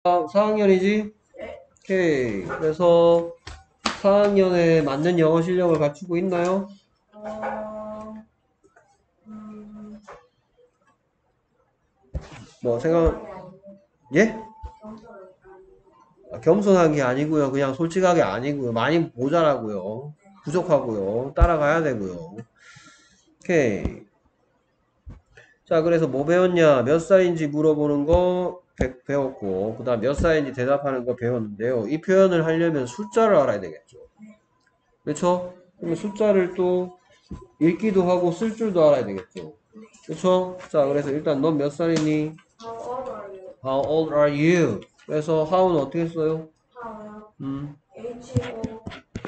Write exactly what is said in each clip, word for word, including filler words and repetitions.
사 학년이지? 오케이. 그래서 사 학년에 맞는 영어 실력을 갖추고 있나요? 어, 음, 뭐 생각, 겸손하게 아니고, 예? 겸손하게 아니고, 아, 겸손한 게 아니고요. 그냥 솔직하게 아니고요. 많이 모자라고요. 부족하고요. 따라가야 되고요. 오케이. 자, 그래서 뭐 배웠냐? 몇 살인지 물어보는 거 배, 배웠고, 그 다음 몇 살인지 대답하는 거 배웠는데요. 이 표현을 하려면 숫자를 알아야 되겠죠. 그렇죠? 그러면 숫자를 또 읽기도 하고 쓸 줄도 알아야 되겠죠. 그렇죠? 자, 그래서 일단 넌 몇 살이니? How old are you? How old are you? 그래서 how는 어떻게 써요? How요? 음, H-O,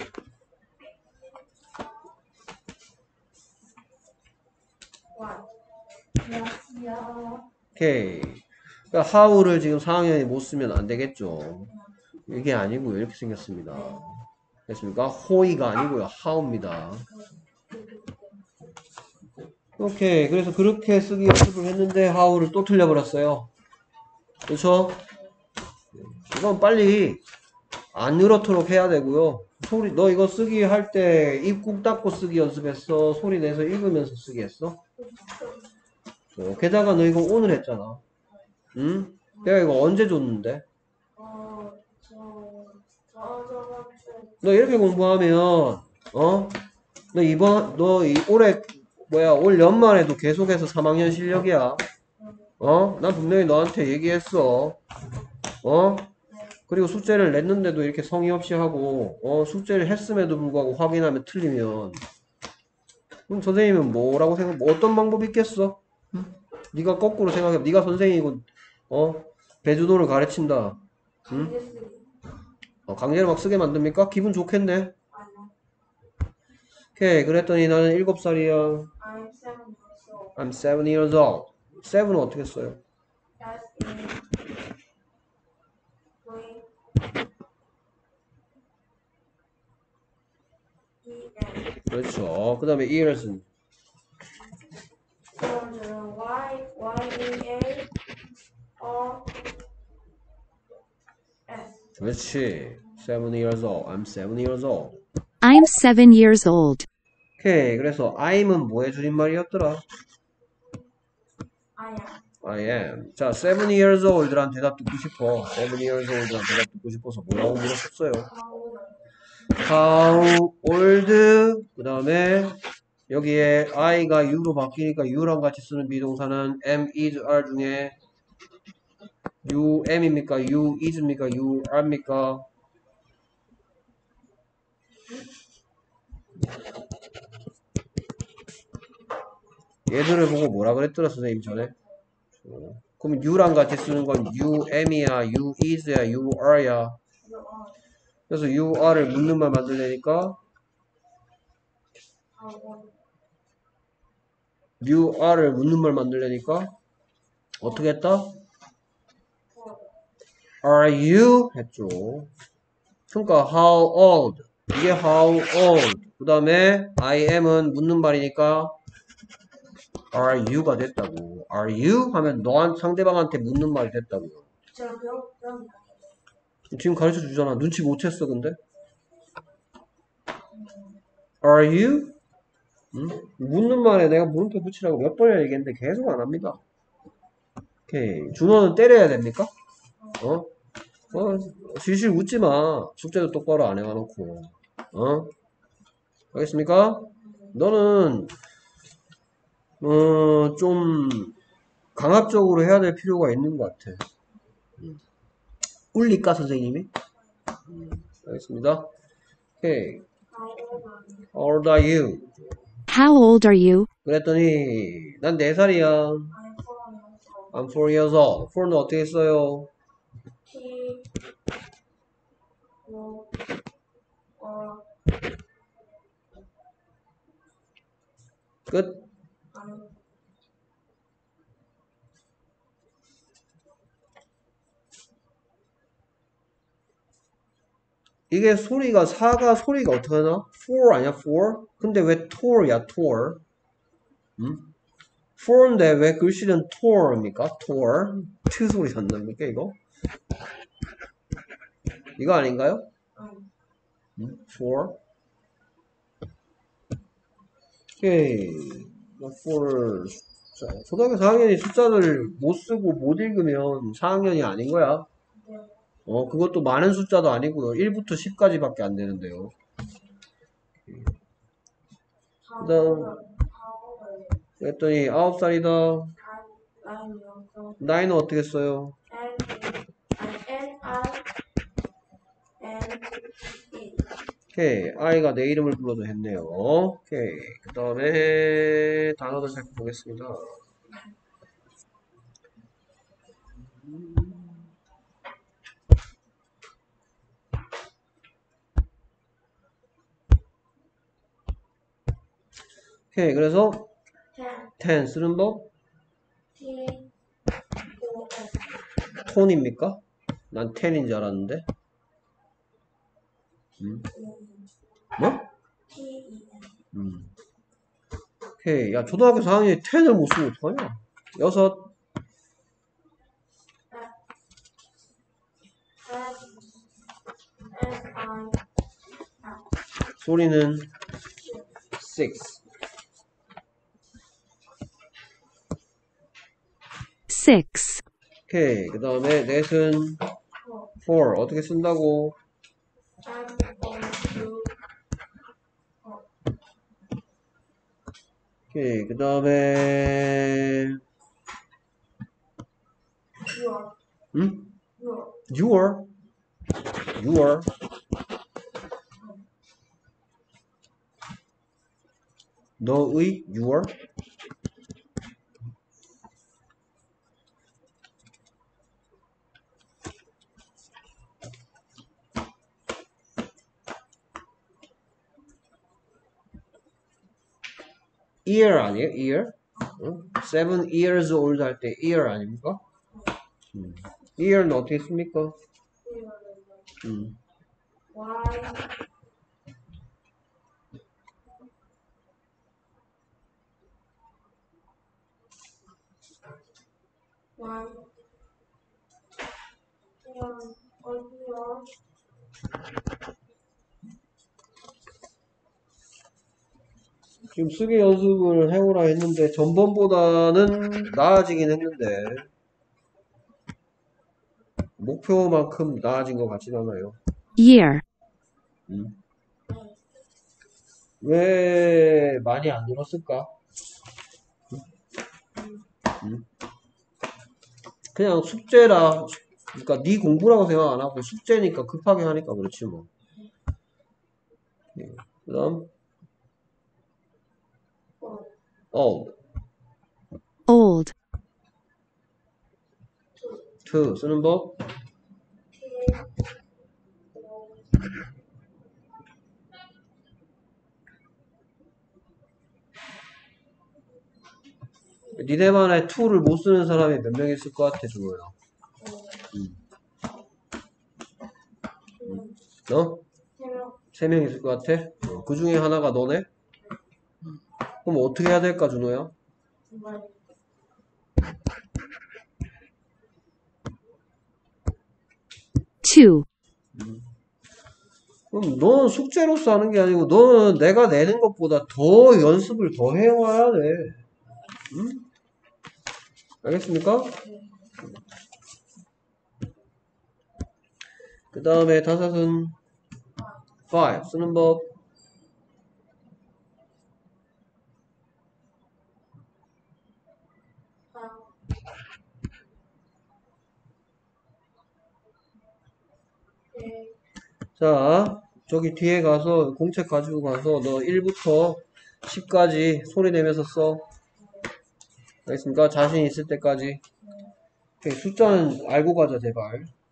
Y. 안녕하세요. 오케이. 그러니까 how를 지금 사 학년이 못 쓰면 안 되겠죠. 이게 아니고요. 이렇게 생겼습니다. 됐습니까? 호이가 아니고요. how입니다. 오케이. 그래서 그렇게 쓰기 연습을 했는데 how를 또 틀려버렸어요. 그렇죠? 이건 빨리 안 늘어도록 해야 되고요. 소리 너 이거 쓰기 할 때 입 꾹 닫고 쓰기 연습했어? 소리 내서 읽으면서 쓰기 했어? 어, 게다가 너 이거 오늘 했잖아. 응? 내가 이거 언제 줬는데? 어, 저, 저, 저번 주에, 너 이렇게 공부하면 어? 너 이번 너 이 올해 뭐야 올 연말에도 계속해서 삼 학년 실력이야. 어? 난 분명히 너한테 얘기했어. 어? 그리고 숙제를 냈는데도 이렇게 성의 없이 하고 어 숙제를 했음에도 불구하고 확인하면 틀리면 그럼 선생님은 뭐라고 생각 뭐 어떤 방법이 있겠어? 네가 거꾸로 생각해. 네가 선생이고 어 배주도를 가르친다. 응? 강제 쓰기. 어, 강제로 막 쓰게 만듭니까? 기분 좋겠네. 아니요. 오케이. 그랬더니 나는 일곱 살이야. I'm seven years old. I'm seven years old. seven은 어떻게 써요? That's in grade E N. 그렇죠. 그 다음에 years는 그럼 Y, Y, E, A, R, S. 그렇지. seven years old. I'm seven years old. I'm seven years old. 오케이. 그래서 I'은 뭐의 줄임말이었더라? I am. I am. 자, seven years old랑 대답 듣고 싶어. seven years old랑 대답 듣고 싶어서 뭐라고 물었었어요? How old are you? How old? 그 다음에 여기에 I가 U로 바뀌니까 U랑 같이 쓰는 비동사는 am, is, are 중에 You am입니까? You is입니까? You are입니까? 얘들을 보고 뭐라 그랬더라 선생님 전에? 어, 그럼 you랑 같이 쓰는 건 you am이야, you is야, you are야. You are. 그래서 you are를 묻는 말 만들려니까 How old? you are를 묻는 말 만들려니까 어떻게 했다? Four. Are you? 했죠. 그러니까 how old? 이게 how old. 그 다음에 I am은 묻는 말이니까 are you가 됐다고. Are you? 하면 너한 상대방한테 묻는 말이 됐다고요. 제가 배웠, 배웠나? 지금 가르쳐 주잖아. 눈치 못 챘어 근데? Are you? 응? 묻는 말에 내가 물음표 붙이라고 몇 번이나 얘기했는데 계속 안 합니다. 오케이. 준호는 때려야 됩니까? 어? 어, 실실 웃지 마. 숙제도 똑바로 안 해와놓고. 어? 알겠습니까? 너는, 어, 좀, 강압적으로 해야 될 필요가 있는 것 같아. 음. 울릴까, 선생님이? 음, 알겠습니다. 오케이. How old How old are you? are you? How old are you? 그랬더니, 난 네 살이야. I'm I'm four four years old. years old. four는 어떻게 써요? T, O, R, 끝. I. 이게 소리가 사가 소리가 어떻게 하나? four 아니야 four? 근데 왜 tour야 tour? 음? four인데 왜 글씨는 tour입니까? tour? 트 소리 안 납니까 이거? 이거 아닌가요? 응. 음, for. 오케이. for. 자, 초등학교 사 학년이 숫자를 못 쓰고 못 읽으면 사 학년이 아닌 거야. 네. 어, 그것도 많은 숫자도 아니고요. 일부터 십까지밖에 안 되는데요. 그다음 그랬더니 아홉 살이다. 나인이요. 나이는 어떻게 써요? N N I N E. 오케이. 아이가 내 이름을 불러도 했네요. 오케이. 그 다음에 단어들 살펴보겠습니다. 오케이. 그래서 ten ten 쓰는 법 T O N 톤입니까? 난 ten인 줄 알았는데. 음. 뭐? T E N. 음. 오케이. 야, 초등학교 사 학년이 ten을 못 쓰면 어떡하냐? 여섯. N N I 소리는 six. six, 오케이. 그 다음에 넷은 four. 어떻게 쓴다고? M O U. 오케이. 그 다음에 Your 응? your your your 너의 your year 아니에요? year? 응? seven years old 할 때 year 아닙니까? 음. year는 어떻게 씁니까? 음. Y Y your your 지금 쓰기 연습을 해오라 했는데 전번보다는 나아지긴 했는데 목표만큼 나아진 것 같진 않아요. year, 음. 왜 많이 안 늘었을까? 음. 그냥 숙제라 그러니까 네 공부라고 생각 안 하고 숙제니까 급하게 하니까 그렇지 뭐. 예. 그다음 old, old, to 쓰는 법 니네만의 to를 못 쓰는 사람이 몇 명 있을 것 같아 준호야? 음. 음. 너? 세 명 있을 것 같아? 어, 그 중에 하나가 너네? 그럼 어떻게 해야 될까 준호야? two, 그럼 너는 숙제로서 하는 게 아니고 너는 내가 내는 것보다 더 연습을 더 해와야 돼. 응? 알겠습니까? 그 다음에 다섯은 five 쓰는 법 자, 저기 뒤에 가서 공책 가지고 가서 너 일부터 십까지 소리 내면서 써. 알겠습니까? 자신 있을 때까지. 오케이, 숫자는 알고 가자, 제발.